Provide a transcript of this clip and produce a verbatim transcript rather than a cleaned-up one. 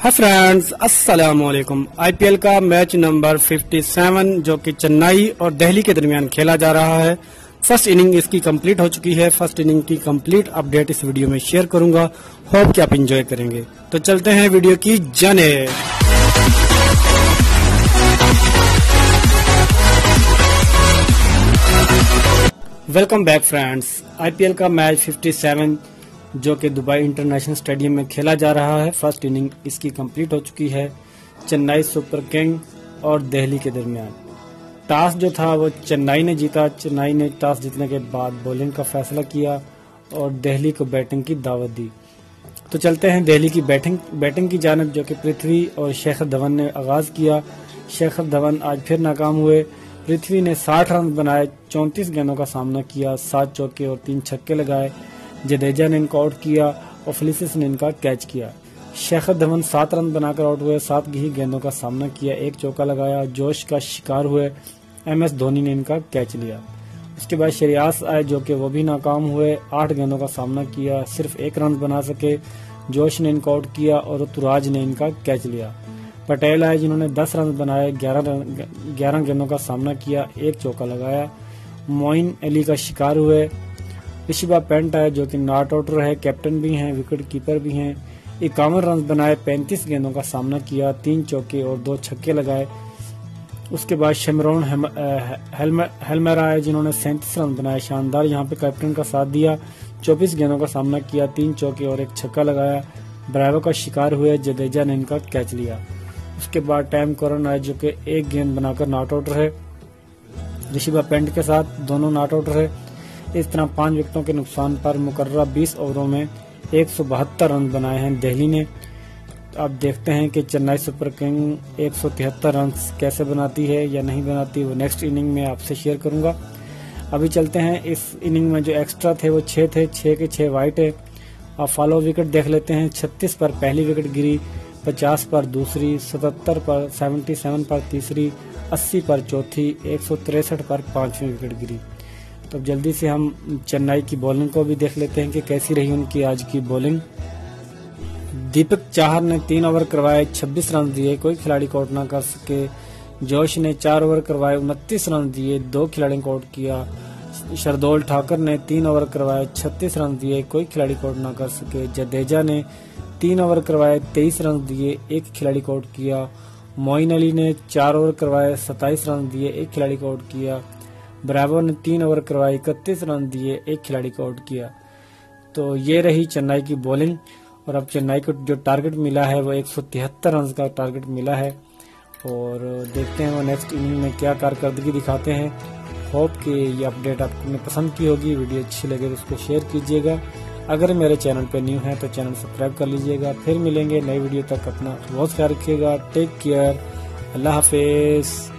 Hi friends, अस्सलाम वालेकुम। IPL का मैच नंबर सत्तावन जो कि चेन्नई और दिल्ली के दरमियान खेला जा रहा है। फर्स्ट इनिंग इसकी कंप्लीट हो चुकी है। फर्स्ट इनिंग की कंप्लीट अपडेट इस वीडियो में शेयर करूंगा। होप कि आप एंजॉय करेंगे। तो चलते हैं वीडियो की जाने। Welcome back friends. आईपीएल का मैच सत्तावन जो कि दुबई इंटरनेशनल स्टेडियम में खेला जा रहा है। फर्स्ट इनिंग इसकी कंप्लीट हो चुकी है। चेन्नई सुपर किंग और दिल्ली के दरमियान टॉस जो था वो चेन्नई ने जीता। चेन्नई ने टॉस जीतने के बाद बॉलिंग का फैसला किया और दिल्ली को बैटिंग की दावत दी। तो चलते हैं दिल्ली की बैटिंग बैटिंग की जानिब, जो कि पृथ्वी और शिखर धवन ने आगाज किया। शिखर धवन आज फिर नाकाम हुए। पृथ्वी ने साठ रन बनाए, चौंतीस गेंदों का सामना किया, सात चौके और तीन छक्के लगाए। जडेजा ने इनको आउट किया और फिलिसिस ने इनका कैच किया। शिखर धवन सात रन बनाकर आउट हुए, सात ही गेंदों का सामना किया, एक चौका लगाया, जोश का शिकार हुए। एम एस धोनी ने इनका कैच लिया। उसके बाद श्रेयास आए जो कि वो भी नाकाम हुए, आठ गेंदों का सामना किया, सिर्फ एक रन बना सके। जोश ने इनको आउट किया और ऋतुराज ने इनका कैच लिया। पटेल आए जिन्होंने दस रन बनाए, ग्यारह ग्यारह गेंदों का सामना किया, एक चौका लगाया। मोइन अली का शिकार हुए। ऋषभ पंत आए जो कि नॉट आउट रहे, कैप्टन भी हैं, विकेट कीपर भी हैं। इक्यावन रन बनाए, पैंतीस गेंदों का सामना किया, तीन चौके और दो छक्के लगाए। उसके बाद शेमरोन हेल्मर आए जिन्होंने सैंतीस रन बनाए, शानदार यहाँ पे कैप्टन का साथ दिया। चौबीस गेंदों का सामना किया, तीन चौके और एक छक्का लगाया। ब्रावो का शिकार हुए, जडेजा ने इनका कैच लिया। उसके बाद टाइम करण आए जो कि एक गेंद बनाकर नॉट आउट रहे। ऋषभ पंत के साथ दोनों नॉट आउट रहे। इस तरह पांच विकेटों के नुकसान पर मुकर्रर बीस ओवरों में एक सौ बहत्तर रन बनाए हैं दिल्ली ने। अब देखते हैं कि चेन्नई सुपर किंग एक सौ तिहत्तर रन कैसे बनाती है या नहीं बनाती, वो नेक्स्ट इनिंग में आपसे शेयर करूंगा। अभी चलते हैं, इस इनिंग में जो एक्स्ट्रा थे वो छह थे, छह के छह वाइट है। अब फॉलो विकेट देख लेते हैं। छत्तीस पर पहली विकेट गिरी, पचास पर दूसरी, सतहत्तर पर सतहत्तर पर तीसरी, अस्सी पर चौथी, एक सौ तिरसठ पर पांचवी विकेट गिरी। तो जल्दी से हम चेन्नई की बॉलिंग को भी देख लेते हैं कि कैसी रही उनकी आज की बॉलिंग। दीपक चाहर ने तीन ओवर करवाए, छब्बीस रन दिए, कोई खिलाड़ी को आउट ना कर सके। जोश ने चार ओवर करवाए, उनतीस रन दिए, दो खिलाड़ियों को आउट किया। शार्दुल ठाकुर ने तीन ओवर करवाए, छत्तीस रन दिए, कोई खिलाड़ी को आउट ना कर सके। जडेजा ने तीन ओवर करवाए, तेईस रन दिए, एक खिलाड़ी को आउट किया। मोइन अली ने चार ओवर करवाए, सत्ताईस रन दिए, एक खिलाड़ी को आउट किया। ब्रावो ने तीन ओवर करवाए, इकतीस रन दिए, एक खिलाड़ी को आउट किया। तो ये रही चेन्नई की बॉलिंग। और अब चेन्नई को जो टारगेट मिला है वो एक सौ तिहत्तर रन का टारगेट मिला है। और देखते हैं वो नेक्स्ट इनिंग में क्या कारकर्दगी दिखाते हैं। होप कि ये अपडेट आपने पसंद की होगी। वीडियो अच्छी लगे तो उसको शेयर कीजिएगा। अगर मेरे चैनल पे न्यू है तो चैनल सब्सक्राइब कर लीजिएगा। फिर मिलेंगे नई वीडियो तक। अपना बहुत ख्याल रखिएगा। Take care. अल्लाह हाफिज।